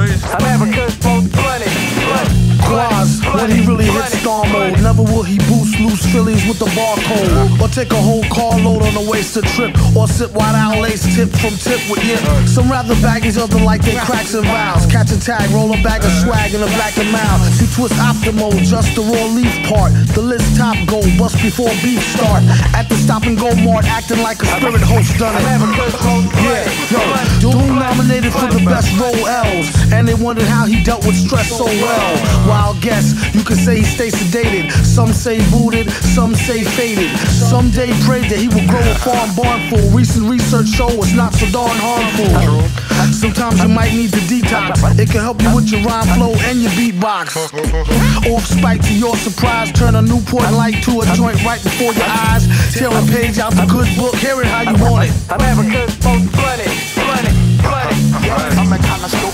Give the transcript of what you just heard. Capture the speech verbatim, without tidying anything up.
please. America's most funny. Quaz, when he really hits star mode. Never will he boost loose Phillies with the barcode, or take a whole carload on a wasted trip, or sip White Owl lace tip from tip with yip. Some rather baggies, other like they cracks and vows. Catch a tag, roll a bag of swag in a black and mouth. He twist optimal, just the raw leaf part. The list top gold, bust before beef start. At the stop and go mart, acting like a spirit host done it. Yeah, yo, Doom nominated for the best role L's, and they wondered how he dealt with stress so well. Wild guess, you could say he stay sedated. Some say booted, some say faded. Someday prayed that he would grow a farm barn full. Recent research show it's not so darn harmful. Sometimes you might need to detox. It can help you with your rhyme flow and your beatbox. Off spike to your surprise, turn a Newport light to a joint right before your eyes. Tear a page out the good book, hear it how you want it. America's most funny, funny, funny. I'm the kind of